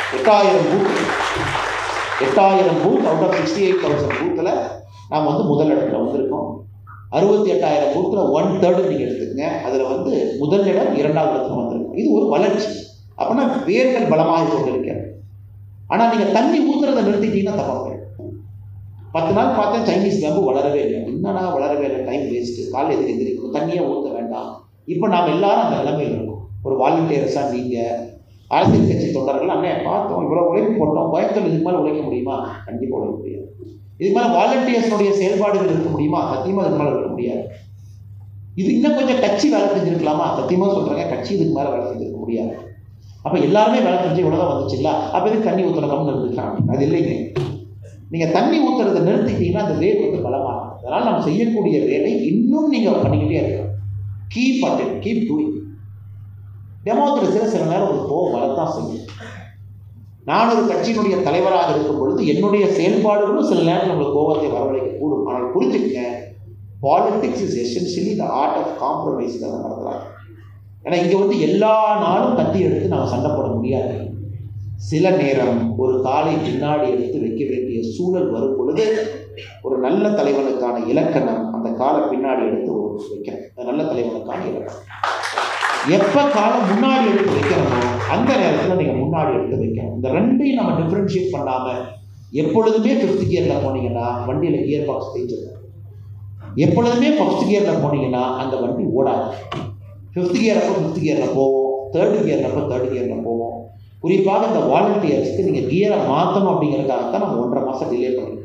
8,000 பூத் அவுட் ஆஃப் 68,000 பூத்தில் நாம் வந்து முதல் இடத்துல வந்திருக்கோம். 68,000 பூத்தில் 1/3 நீங்கள் எடுத்துக்கங்க, அதில் வந்து முதல் இடம் 2ஆவது இடத்துல வந்திருக்கும். இது ஒரு வளர்ச்சி. அப்படின்னா வேர்கள் பலமாக கொண்டிருக்கிறது. ஆனால் நீங்கள் தண்ணி ஊற்றுறதை நிறுத்திட்டீங்கன்னா தப்பாக போயிடும். 10 நாள் பார்த்தேன் சைனீஸ் பேம்பு வளரவே இல்லை. என்னன்னா வளரவே இல்லை, டைம் வேஸ்ட்டு, காலையில் எந்திரிக்கணும், தண்ணியை ஊற்ற வேண்டாம். இப்போ நாம் எல்லாரும் அந்த நிலைமையில் இருக்கோம். ஒரு வாலண்டியர்ஸாக நீங்கள் அரசியல் கட்சி தொண்டர்கள் அண்ணே பார்த்தோம், இவ்வளோ உழைப்பு போட்டோம், கோயம்புத்தூர் இதுக்கு மேலே உழைக்க முடியுமா? கண்டிப்பாக உழைக்க முடியாது. இதுக்கு மேலே வாலண்டியர்ஸனுடைய செயல்பாடுகள் இருக்க முடியுமா? சத்தியமாக இதுக்கு மேலே இருக்க முடியாது. இது இன்னும் கொஞ்சம் கட்சி வேலை செஞ்சுருக்கலாமா? சத்தியமாக சொல்கிறாங்க, கட்சி இதுக்கு மேலே வேலை செஞ்சுருக்க முடியாது. அப்போ எல்லாருமே வேலை செஞ்சு இவ்வளோதான் வந்துச்சுங்களா, அப்போ எதுக்கு தண்ணி ஊற்றுறோம்னு இருந்துக்கலாம்? அது இல்லைங்க. நீங்கள் தண்ணி ஊற்றுறதை நிறுத்திட்டீங்கன்னா அந்த வேர் வந்து பலமாகும். அதனால் நம்ம செய்யக்கூடிய வேலை இன்னும் நீங்கள் பண்ணிக்கிட்டே இருக்கணும். Keep doing. டெமோக்ரஸியில் சில நேரம் ஒரு கோவம் வரத்தான் செய்யும். நான் ஒரு கட்சியினுடைய தலைவராக இருக்கும் பொழுது என்னுடைய செயல்பாடுகளும் சில நேரத்தில் நம்மளுக்கு கோபத்தை வரவழைக்க கூடும். ஆனால் புரிஞ்சுக்கங்க, politics is essentially the art of compromise தான் நடத்துகிறாங்க. ஏன்னா இங்கே வந்து எல்லா நாளும் கத்தி எடுத்து நம்ம சண்டை போட முடியாது. சில நேரம் ஒரு காலை பின்னாடி எடுத்து வைக்க வேண்டிய சூழல் வரும் பொழுது ஒரு நல்ல தலைவனுக்கான இலக்கணம் அந்த காலை பின்னாடி எடுத்து வைக்கணும். நல்ல தலைவனுக்கான இலக்கணம் எப்போ காலம் முன்னாடி எடுத்து வைக்கிறோமோ அந்த நேரத்தில் நீங்கள் முன்னாடி எடுத்து வைக்கணும். இந்த ரெண்டையும் நம்ம டிஃப்ரென்ஷியேட் பண்ணாமல் எப்பொழுதுமே 5th கியரில் போனீங்கன்னா வண்டியில் கியர் பாக்ஸ் தேய்ச்சிடும். எப்பொழுதுமே 1st கியரில் போனீங்கன்னா அந்த வண்டி ஓடாது. 5th கியர் அப்போ 5th கியரில் போவோம், 3rd கியர் அப்போ 3rd கியரில் போவோம். குறிப்பாக இந்த வாலண்டியர்ஸ்க்கு நீங்கள் கியரை மாற்றணும் அப்படிங்கிறதுக்காகத்தான் நம்ம 1.5 மாதம் டிலே பண்ணுறோம்.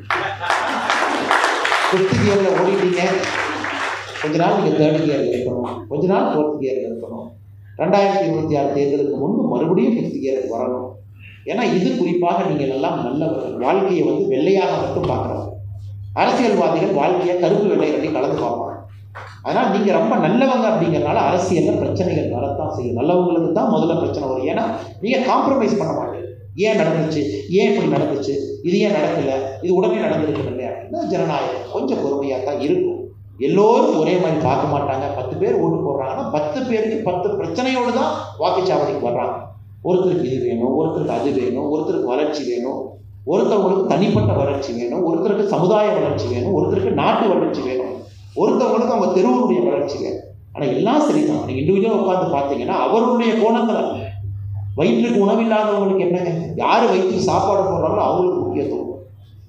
5th கியரில் ஓடிட்டீங்க, கொஞ்ச நாள் நீங்கள் 3rd கியரில் இருக்கணும், கொஞ்ச நாள் 4th கியரில் இருக்கணும். 2026 தேர்தலுக்கு முன்பு மறுபடியும் 5th கியருக்கு வரணும். ஏன்னா இது குறிப்பாக நீங்கள் எல்லாம் நல்லவர்கள், வாழ்க்கையை வந்து வெள்ளையாக மட்டும் பார்க்குறவங்க. அரசியல்வாதிகள் வாழ்க்கையை கருப்பு வெள்ளை ரெண்டி கலந்து பார்ப்பாங்க. அதனால் நீங்கள் ரொம்ப நல்லவங்க அப்படிங்கிறனால அரசியலில் பிரச்சனைகள் வரத்தான் செய்யும். நல்லவங்களுக்கு தான் முதல்ல பிரச்சனை வரும். ஏன்னா நீங்கள் காம்ப்ரமைஸ் பண்ண மாட்டீங்க. ஏன் நடந்துச்சு, ஏன் இப்படி நடந்துச்சு, இது ஏன் நடக்கலை, இது உடனே நடந்திருக்கு இல்லையா அப்படின்னா ஜனநாயகம் கொஞ்சம் பொறுமையாக தான் இருக்கும். எல்லோரும் ஒரே மாதிரி பார்க்க மாட்டாங்க. 10 பேர் ஓட்டு போடுறாங்கன்னா 10 பேருக்கு 10 பிரச்சனையோடு தான் வாக்குச்சாவடிக்கு வர்றாங்க. ஒருத்தருக்கு இது வேணும், ஒருத்தருக்கு அது வேணும், ஒருத்தருக்கு வளர்ச்சி வேணும், ஒருத்தவங்களுக்கு தனிப்பட்ட வளர்ச்சி வேணும், ஒருத்தருக்கு சமுதாய வளர்ச்சி வேணும், ஒருத்தருக்கு நாட்டு வளர்ச்சி வேணும், ஒருத்தவங்களுக்கு அவங்க தெருவுடைய வளர்ச்சி வேணும். ஆனால் எல்லாம் சரிதான். நீங்கள் இண்டிவிஜுவலாக உட்காந்து பார்த்தீங்கன்னா அவர்களுடைய கோணத்தில் வயிற்றுக்கு உணவில்லாதவங்களுக்கு என்னங்க, யார் வயிற்றுக்கு சாப்பாடு போடுறாங்களோ அவங்களுக்கு முக்கியத்துவம்.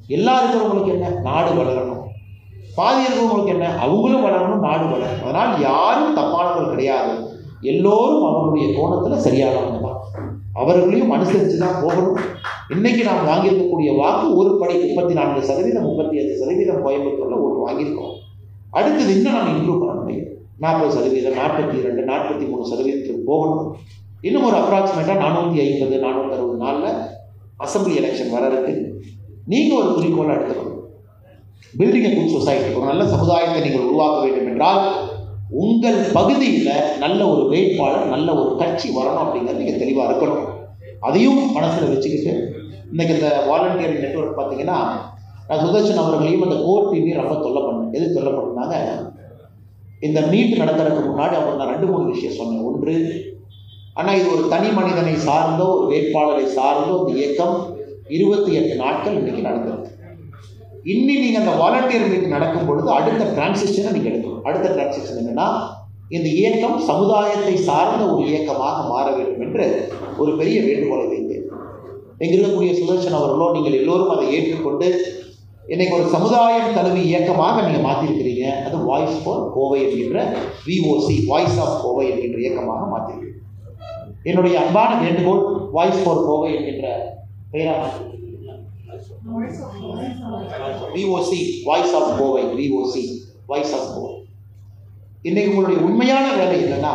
எல்லாம் இருக்கிறவங்களுக்கு என்ன, நாடு வளரணும். பாதி இருக்கிறவங்களுக்கு என்ன, அவங்களும் வளரணும், நாடு வளரணும். அதனால் யாரும் தப்பானவர்கள் கிடையாது. எல்லோரும் அவர்களுடைய கோணத்தில் சரியானவங்க தான். அவர்களையும் அனுசரித்து தான் போகணும். இன்னைக்கு நாம் வாங்கியிருக்கக்கூடிய வாக்கு ஒரு படி 34%, 35% கோயம்புத்தூரில் ஓட்டு வாங்கியிருக்கோம். அடுத்தது இன்னும் நம்ம இம்ப்ரூவ் பண்ண முடியும். 40%, 42, 43% போகணும். இன்னும் ஒரு அப்ராக்சிமேட்டாக 450, 460 நாளில் அசம்பிளி எலெக்ஷன் வர இருக்கு. நீங்கள் ஒரு குறிக்கோளை எடுத்துக்கணும். பில்டிங் எ குட் சொசைட்டி, ஒரு நல்ல சமுதாயத்தை நீங்கள் உருவாக்க வேண்டும் என்றால் உங்கள் பகுதியில் நல்ல ஒரு வேட்பாளர், நல்ல ஒரு கட்சி வரணும் அப்படிங்கிறது நீங்கள் தெளிவாக இருக்கணும். அதையும் மனசில் வச்சுக்கிட்டு இன்றைக்கி இந்த வாலண்டியர் நெட்வொர்க் பார்த்தீங்கன்னா, நான் சுதர்ஷன் அவர்களையும் அந்த கோர் டீமையும் ரொம்ப தொல்லை பண்ணேன். எது தொல்லை பண்ணாங்க, இந்த நீட் நடத்துறதுக்கு முன்னாடி அவங்க நான் 2-3 விஷயம் சொன்னேன். ஒன்று, ஆனால் இது ஒரு தனி மனிதனை சார்ந்தோ ஒரு வேட்பாளரை சார்ந்தோ இந்த இயக்கம் 28 நாட்கள் இன்றைக்கி நடந்திருக்கு. இன்னி நீங்கள் அந்த வாலண்டியர் மீட் நடக்கும் பொழுது அடுத்த டிரான்சிஷனை நீங்கள் எடுக்கணும். அடுத்த டிரான்சிஷன் என்னென்னா, இந்த இயக்கம் சமுதாயத்தை சார்ந்த ஒரு இயக்கமாக மாற வேண்டும் என்று ஒரு பெரிய வேண்டுகோளை வைத்தேன். இங்கே இருக்கக்கூடிய சுதர்ஷன் அவர்களோ நீங்கள் எல்லோரும் அதை ஏற்றுக்கொண்டு இன்னைக்கு ஒரு சமுதாயம் தழுவி இயக்கமாக நீங்கள் மாற்றிருக்கிறீங்க. அது வாய்ஸ் ஃபார் கோவை என்கின்ற VOC, வாய்ஸ் ஆஃப் கோவை என்கின்ற இயக்கமாக மாற்றிருக்கிறீங்க. என்னுடைய அன்பான வேண்டுகோள், வாய்ஸ் ஃபார் கோவை என்கின்ற பெயராக VOC, voice of Kovai, VOC, voice of Kovai. இன்னைக்கு உங்களுடைய உண்மையான வேலை என்னன்னா,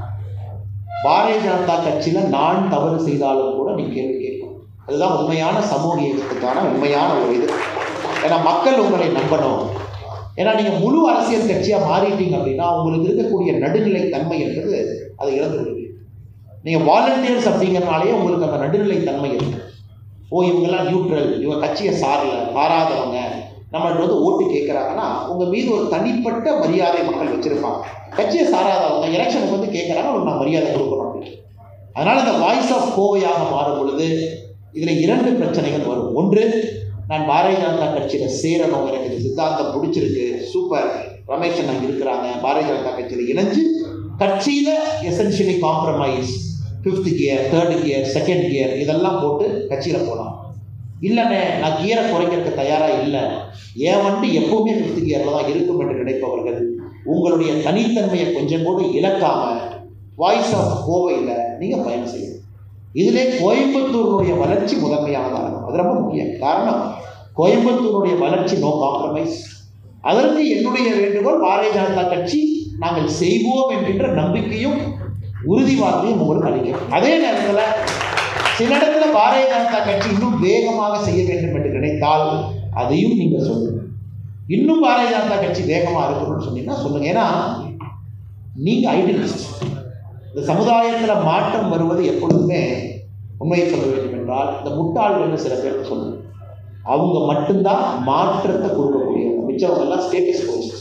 பாரதிய ஜனதா கட்சியில் நான் தவறு செய்தாலும் கூட நீங்க கேள்வி கேட்கணும். அதுதான் உண்மையான சமூக இயக்கத்துக்கான உண்மையான ஒரு இது. ஏன்னா மக்கள் உங்களை நம்பணும். ஏன்னா நீங்க முழு அரசியல் கட்சியா மாறிட்டீங்க அப்படின்னா உங்களுக்கு இருக்கக்கூடிய நடுநிலை தன்மை என்பது அதை இழந்து விடுவீங்க. நீங்க வாலண்டியர்ஸ் அப்படிங்கிறனாலே உங்களுக்கு அந்த நடுநிலை தன்மை இருக்கு. இவங்கெல்லாம் நியூட்ரல், இவங்க கட்சியை சாராதவங்க, நம்மள்ட்ட வந்து ஓட்டு கேட்குறாங்கன்னா உங்கள் மீது ஒரு தனிப்பட்ட மரியாதை மக்கள் வச்சுருப்பாங்க. கட்சியை சாராதவங்க எலெக்ஷனுக்கு வந்து கேட்குறாங்க, அவங்களுக்கு நான் மரியாதை கொடுக்கணும் அப்படின்னு. அதனால் இந்த வாய்ஸ் ஆஃப் கோவையாக மாறும் பொழுது இதில் 2 பிரச்சனைகள் வரும். ஒன்று, நான் பாரதிய ஜனதா கட்சியில் சேரணும், எனக்கு இந்த சித்தாந்தம் பிடிச்சிருக்கு, சூப்பர், ரமேஷ் அண்ணன் இருக்கிறாங்க, பாரதிய ஜனதா கட்சியில் இணைஞ்சு கட்சியில் essentially compromise 5th gear, 3rd gear, 2nd gear இதெல்லாம் போட்டு கட்சியில் போகலாம். இல்லைண்ணே நான் கியரை குறைக்கிறதுக்கு தயாராக இல்லை, ஏன் வண்டி எப்பவுமே 5th கியரில் தான் இருக்கும் என்று நினைப்பவர்கள் உங்களுடைய தனித்தன்மையை கொஞ்சம் கூட இழக்காமல் வாய்ஸ் ஆஃப் கோவையில் நீங்கள் பயணம் செய்யணும். இதிலே கோயம்புத்தூருடைய வளர்ச்சி முதன்மையானதாக இருக்கும். அது ரொம்ப முக்கியம். காரணம், கோயம்புத்தூருடைய வளர்ச்சி நோ காம்ப்ரமைஸ். அதற்கு என்னுடைய வேண்டுகோள், பாரதிய ஜனதா கட்சி நாங்கள் செய்வோம் என்கின்ற நம்பிக்கையும் உறுதி வார்த்தையும் உங்களுக்கு அளிக்கும். அதே நேரத்தில் சில இடத்துல பாரதிய ஜனதா கட்சி இன்னும் வேகமாக செய்ய வேண்டும் என்று நினைத்தால் அதையும் நீங்கள் சொல்லுங்க. இன்னும் பாரதிய ஜனதா கட்சி வேகமாக இருக்கணும்னு சொன்னீங்கன்னா சொல்லுங்க. ஏன்னா நீங்கள் ஐடியலிஸ்ட். இந்த சமுதாயத்தில் மாற்றம் வருவது எப்பொழுதுமே, உண்மையை சொல்ல வேண்டும் என்றால், இந்த முட்டாள்கள்னு சில பேருக்கு சொல்லுங்க, அவங்க மட்டும்தான் மாற்றத்தை கொடுக்கக்கூடியவங்க. மிச்சவங்கெல்லாம் ஸ்டேட்டஸ் போஸ்ட்,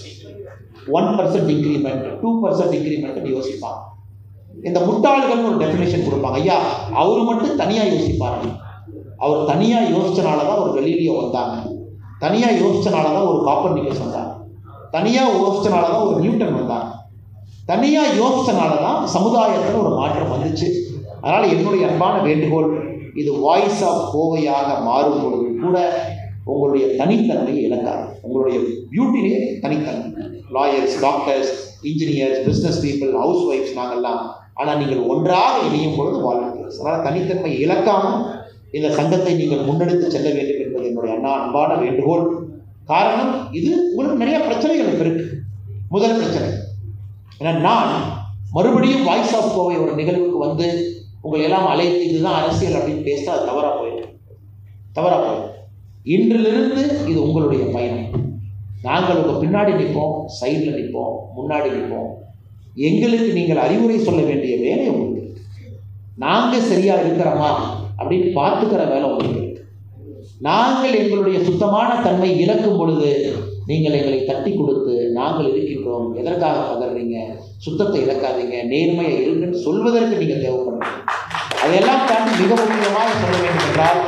1% இன்க்ரிமெண்ட், 2% இன்க்ரிமெண்ட் யோசிப்பாங்க. இந்த முட்டாள்கள் ஒரு டெஃபினேஷன் கொடுப்பாங்க. ஐயா அவர் மட்டும் தனியாக யோசிப்பாரு. அவர் தனியாக யோசிச்சனால தான் ஒரு கலீலியோ வந்தாங்க, தனியாக யோசிச்சனால தான் ஒரு காப்பர்னிக்கஸ் வந்தாங்க, தனியாக யோசிச்சனால தான் ஒரு நியூட்டன் வந்தாங்க, தனியாக யோசிச்சனால தான் சமுதாயத்தில் ஒரு மாற்றம் வந்துச்சு. அதனால் என்னுடைய அன்பான வேண்டுகோள், இது வாய்ஸ் ஆஃப் கோவையாக மாறும் பொழுது கூட உங்களுடைய தனித்தன்மையை இழக்காது. உங்களுடைய பியூட்டிலே தனித்தன்மை. Lawyers, doctors, engineers, business people, ஹவுஸ் ஒய்ஃப்ஸ் நாங்கள்லாம். ஆனால் நீங்கள் ஒன்றாக இணையும் பொழுது வாலண்டியர்ஸ். அதனால் தனித்தன்மையை இழக்காமல் இந்த சங்கத்தை நீங்கள் முன்னெடுத்து செல்ல வேண்டும் என்பது என்னுடைய அன்பான வேண்டுகோள். காரணம், இது உங்களுக்கு நிறைய பிரச்சனைகள் இப்போ இருக்கு. முதல் பிரச்சனை, ஏன்னா நான் மறுபடியும் வாய்ஸ் ஆஃப் கோவை ஒரு நிகழ்வுக்கு வந்து உங்களை எல்லாம் அழைத்து இதுதான் அரசியல் அப்படின்னு பேசினா அது தவறாக போயிடும். இன்றிலிருந்து இது உங்களுடைய பயணம். நாங்கள் உங்கள் பின்னாடி நிற்போம், சைடில் நிற்போம், முன்னாடி நிற்போம். எங்களுக்கு நீங்கள் அறிவுரை சொல்ல வேண்டிய வேலை உங்களுக்கு இருக்கு. நாங்கள் சரியாக இருக்கிறோமா அப்படின்னு பார்த்துக்கிற வேலை உங்களுக்கு இருக்கு. நாங்கள் எங்களுடைய சுத்தமான தன்மை இழக்கும் பொழுது நீங்கள் எங்களை தட்டி கொடுத்து நாங்கள் இருக்கின்றோம், எதற்காக பதறீங்க, சுத்தத்தை இழக்காதீங்க, நேர்மையை இருங்கன்னு சொல்வதற்கு நீங்கள் தேவைப்படுறீங்க. அதையெல்லாம் தாண்டி மிக முக்கியமாக சொல்ல வேண்டும்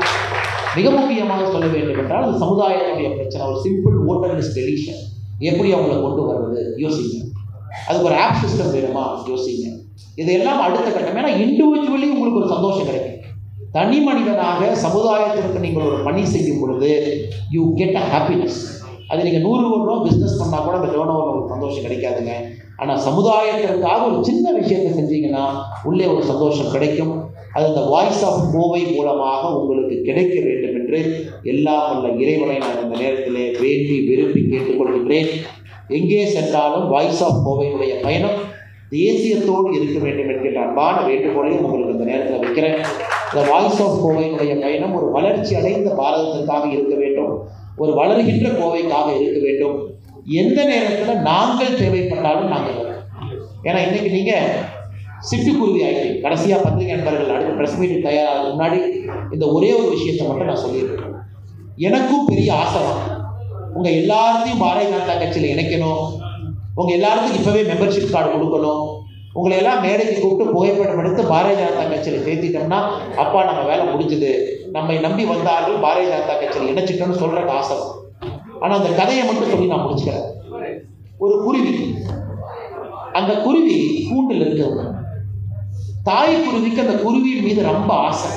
என்றால் அது சமுதாயத்துடைய பிரச்சனை. ஒரு சிம்பிள் ஓட்டர் லிஸ்ட் டெலிஷன் எப்படி அவங்களை கொண்டு வர்றது யோசிங்க. அதுக்கு ஒரு ஆப் சிஸ்டம் வேணுமா யோசிங்க. இதையெல்லாம் அடுத்த கட்டம். ஏன்னா இண்டிவிஜுவலி உங்களுக்கு ஒரு சந்தோஷம் கிடைக்கும், தனி மனிதனாக சமுதாயத்திற்கு நீங்கள் ஒரு பணி செய்யும் பொழுது யூ கெட் அ ஹாப்பினஸ். அது நீங்கள் 100 கோடி ரூபா பிஸ்னஸ் பண்ணால் கூட அந்த டேர்ன் ஓவர் ஒரு சந்தோஷம் கிடைக்காதுங்க. ஆனால் சமுதாயத்திற்காக ஒரு சின்ன விஷயத்தை செஞ்சீங்கன்னா உள்ளே ஒரு சந்தோஷம் கிடைக்கும். அது இந்த வாய்ஸ் ஆஃப் கோவை மூலமாக உங்களுக்கு கிடைக்க வேண்டும் என்று எல்லாம் வல்ல இறைவனை நான் இந்த நேரத்திலே வேண்டி விரும்பி கேட்டுக்கொள்கின்றேன். எங்கே சென்றாலும் வாய்ஸ் ஆஃப் கோவையினுடைய பயணம் தேசியத்தோடு இருக்க வேண்டும் என்கின்ற அன்பான வேண்டுகோளையும் உங்களுக்கு இந்த நேரத்தில் வைக்கிறேன். இந்த வாய்ஸ் ஆஃப் கோவையினுடைய பயணம் ஒரு வளர்ச்சி அடைந்த பாரதத்திற்காக இருக்க வேண்டும், ஒரு வளர்கின்ற கோவைக்காக இருக்க வேண்டும். எந்த நேரத்தில் நாங்கள் தேவைப்பட்டாலும் நாங்கள் வரோம். ஏன்னா இன்னைக்கு நீங்கள் சிட்டுக்குருவி ஆகிட்டீங்க. கடைசியாக பத்திரிகை நண்பர்கள் அடுத்த ப்ரெஸ் மீட்டுக்கு தயாராக முன்னாடி இந்த ஒரே ஒரு விஷயத்தை மட்டும் நான் சொல்லியிருக்கேன். எனக்கும் பெரிய ஆசை தான் உங்கள் எல்லாத்தையும் பாரதிய ஜனதா கட்சியில் இணைக்கணும், உங்கள் எல்லாருக்கும் இப்போவே மெம்பர்ஷிப் கார்டு கொடுக்கணும், உங்களை எல்லாம் மேடைக்கு கூப்பிட்டு புகைப்படம் எடுத்து பாரதிய ஜனதா கட்சியில் சேர்த்திட்டோம்னா அப்பா நம்ம வேலை முடிஞ்சுது, நம்மை நம்பி வந்தார்கள் பாரதிய ஜனதா கட்சியில் இணைச்சிட்டோன்னு சொல்கிறக்கு ஆசை. ஆனால் அந்த கதையை மட்டும் சொல்லி நான் முடிச்சுக்கிறேன். ஒரு குருவி, அந்த குருவி கூண்டில் இருக்கிறது. தாய் குருவிக்கு அந்த குருவியின் மீது ரொம்ப ஆசை.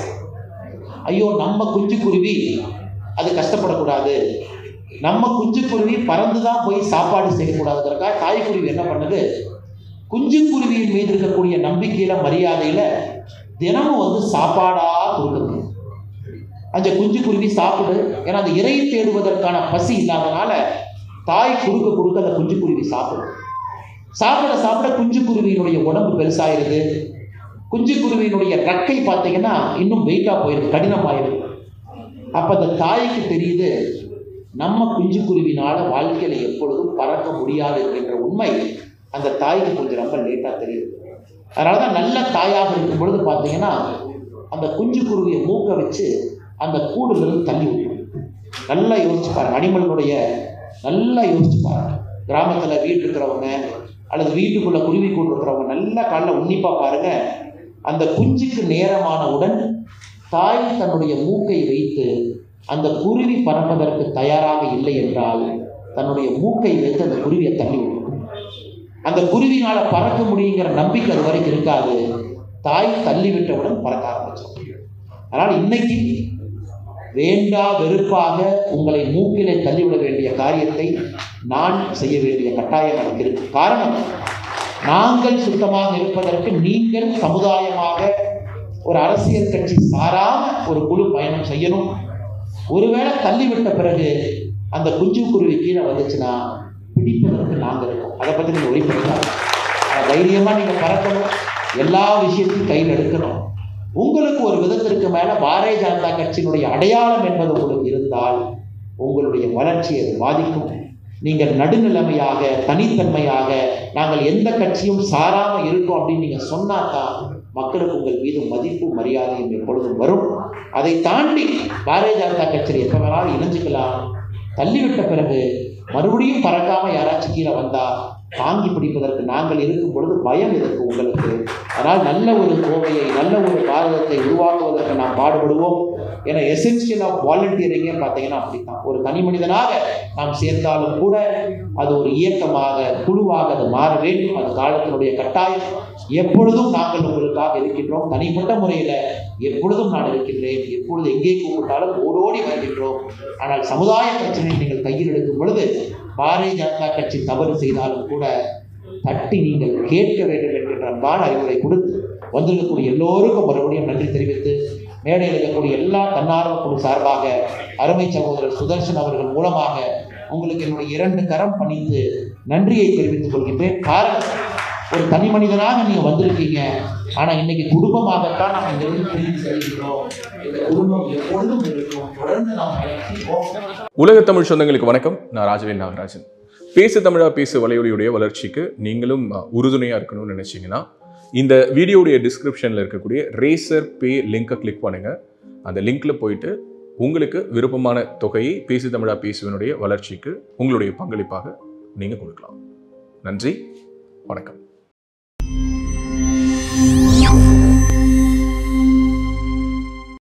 ஐயோ நம்ம குஞ்சு குருவி அது கஷ்டப்படக்கூடாது, நம்ம குஞ்சு குருவி பறந்து தான் போய் சாப்பாடு செய்யக்கூடாதுங்கிறக்காக தாய் குருவி என்ன பண்ணுது, குஞ்சு குருவியின் மீது இருக்கக்கூடிய நம்பிக்கையில மரியாதையில தினமும் சாப்பாடா கொடுக்குது. அந்த குஞ்சு குருவி சாப்பிடு, ஏன்னா அந்த இறை தேடுவதற்கான பசி இல்லாதனால தாய் கொடுக்க அந்த குஞ்சு குருவி சாப்பிடு. சாப்பிட சாப்பிட குஞ்சு குருவியினுடைய உடம்பு பெருசாயிருது. குஞ்சு குருவியினுடைய ரெக்கை பார்த்தீங்கன்னா இன்னும் வெயிட்டா போயிருக்கு, கடினமாயிருது. அப்ப அந்த தாய்க்கு தெரியுது நம்ம குஞ்சு குருவினால வாழ்க்கையில எப்பொழுதும் பறக்க முடியாது என்கின்ற உண்மை அந்த தாய்க்கு கொஞ்சம் ரொம்ப லேட்டா தெரியுது. அதனாலதான் நல்ல தாயாக இருக்கும் பொழுது பார்த்தீங்கன்னா அந்த குஞ்சு குருவியை மூக்க வச்சு அந்த கூடுல இருந்து தள்ளி விட்டுரும். நல்லா யோசிச்சு பாருங்க, அனிமலுடைய நல்லா யோசிச்சு பாருங்க. கிராமத்துல வீடு இருக்கிறவங்க அல்லது வீட்டுக்குள்ள குருவி கூடு இருக்கிறவங்க நல்லா காலைல உன்னிப்பா பாருங்க. அந்த குஞ்சுக்கு நேரமானவுடன் தாய் தன்னுடைய மூக்கை வைத்து அந்த குருவி பறப்பதற்கு தயாராக இல்லை என்றால் தன்னுடைய மூக்கை வைத்து அந்த குருவியை தள்ளி விடும். அந்த குருவினால பறக்க முடியுங்கிற நம்பிக்கை அது வரைக்கும் இருக்காது. தாய் தள்ளிவிட்டவுடன் பறக்க ஆரம்பிச்சோம். அதனால் இன்னைக்கு வேண்டா வெறுப்பாக உங்களை மூக்கிலே தள்ளிவிட வேண்டிய காரியத்தை நான் செய்ய வேண்டிய கட்டாயம் எனக்கு இருக்கு. காரணம், நாங்கள் சுத்தமாக இருப்பதற்கு நீங்கள் சமுதாயமாக ஒரு அரசியல் கட்சி சாராம ஒரு குழு பயணம் செய்யணும். ஒருவேளை தள்ளிவிட்ட பிறகு அந்த குஞ்சு குருவி கீழே வந்துச்சுன்னா பிடிப்பதற்கு நாங்கள் இருக்கோம். அதை பற்றி நீங்கள் ஒளிப்படுத்தாங்க. தைரியமாக நீங்கள் பறக்கணும், எல்லா விஷயத்தையும் கையில் எடுக்கணும். உங்களுக்கு ஒரு விதத்திற்கு மேலே பாரதிய ஜனதா கட்சியினுடைய அடையாளம் என்பது உங்களுக்கு இருந்தால் உங்களுடைய வளர்ச்சியை அது பாதிக்கும். நீங்கள் நடுநிலைமையாக தனித்தன்மையாக நாங்கள் எந்த கட்சியும் சாராமல் இருக்கோம் அப்படின்னு நீங்கள் சொன்னாதான் மக்களுக்கு உங்கள் மீது மதிப்பு மரியாதையும் எப்பொழுதும் வரும். அதை தாண்டி பாரதிய ஜனதா கட்சியில் எப்போ வேணாலும் இணைஞ்சுக்கலாம். தள்ளிவிட்ட பிறகு மறுபடியும் பறக்காமல் யாராச்சும் கீழே வந்தால் தாங்கி பிடிப்பதற்கு நாங்கள் இருக்கும் பொழுது பயம் எதற்கு உங்களுக்கு? அதனால் நல்ல ஒரு கோவையை, நல்ல ஒரு பாரதத்தை உருவாக்குவதற்கு நாம் பாடுபடுவோம். ஏன்னா எசென்சியல் ஆஃப் வாலண்டியரிங்கே பார்த்தீங்கன்னா அப்படித்தான். ஒரு தனி மனிதனாக நாம் சேர்ந்தாலும் கூட அது ஒரு இயக்கமாக, குழுவாக அது மாற வேண்டும். அது காலத்தினுடைய கட்டாயம். எப்பொழுதும் நாங்கள் உங்களுக்காக இருக்கின்றோம். தனிப்பட்ட முறையில் எப்பொழுதும் நான் இருக்கின்றேன். எப்பொழுது எங்கே கூப்பிட்டாலும் ஓடோடி வருகின்றோம். ஆனால் சமுதாய பிரச்சனையை நீங்கள் கையில் எடுக்கும் பொழுது பாரதிய ஜனதா கட்சி தவறு செய்தாலும் கூட தட்டி நீங்கள் கேட்க வேண்டும் என்கின்ற அன்பான அறிவுரை கொடுத்து வந்திருக்கக்கூடிய எல்லோருக்கும் மறுபடியும் நன்றி தெரிவித்து மேடையில் இருக்கக்கூடிய எல்லா தன்னார்வ குழு சார்பாக அருமை சகோதரர் சுதர்ஷன் அவர்கள் மூலமாக உங்களுக்கு என்னுடைய 2 கரம் பணிந்து நன்றியை தெரிவித்துக் கொள்கின்றேன். காரணம், ஒரு தனி மனிதனாக நீங்கள் வந்திருக்கீங்க. ஆனால் இன்னைக்கு குடும்பமாகத்தான் நாம் இங்கிருந்து பிரிந்து செல்கிறோம். இந்த குடும்பம் எப்பொழுதும் இருக்கும். தொடர்ந்து நாம் உலக தமிழ் சொந்தங்களுக்கு வணக்கம். நான் ராஜவேல் நாகராஜன். பேசு தமிழா பேசு வலையொலியுடைய வளர்ச்சிக்கு நீங்களும் உறுதுணையாக இருக்கணும்னு நினச்சிங்கன்னா இந்த வீடியோடைய டிஸ்கிரிப்ஷனில் இருக்கக்கூடிய ரேசர் பே லிங்கை கிளிக் பண்ணுங்கள். அந்த லிங்க்கில் போயிட்டு உங்களுக்கு விருப்பமான தொகையை பேசு தமிழா பேசுவனுடைய வளர்ச்சிக்கு உங்களுடைய பங்களிப்பாக நீங்கள் கொடுக்கலாம். நன்றி, வணக்கம்.